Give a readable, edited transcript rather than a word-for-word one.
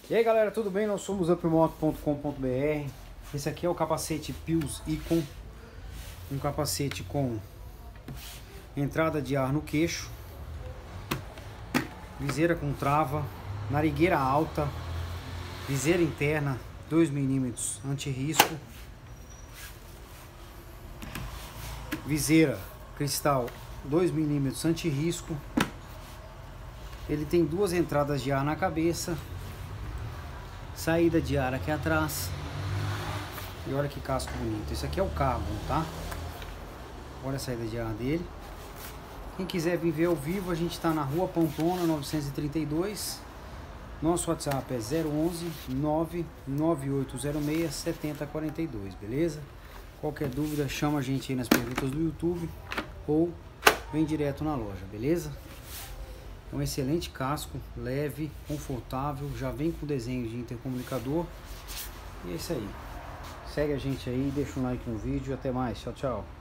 E aí galera, tudo bem? Nós somos upmoto.com.br. Esse aqui é o capacete Pius Icon, um capacete com entrada de ar no queixo, viseira com trava, narigueira alta, viseira interna 2 mm anti-risco, viseira cristal 2 mm anti-risco. Ele tem duas entradas de ar na cabeça, saída de ar aqui atrás. E olha que casco bonito. Esse aqui é o Carbon, tá? Olha a saída de ar dele. Quem quiser vir ver ao vivo, a gente está na Rua Pamplona 932. Nosso WhatsApp é 011 99806 7042, beleza? Qualquer dúvida, chama a gente aí nas perguntas do YouTube ou vem direto na loja, beleza? É um excelente casco, leve, confortável, já vem com desenho de intercomunicador. E é isso aí. Segue a gente aí, deixa um like no vídeo. Até mais. Tchau, tchau.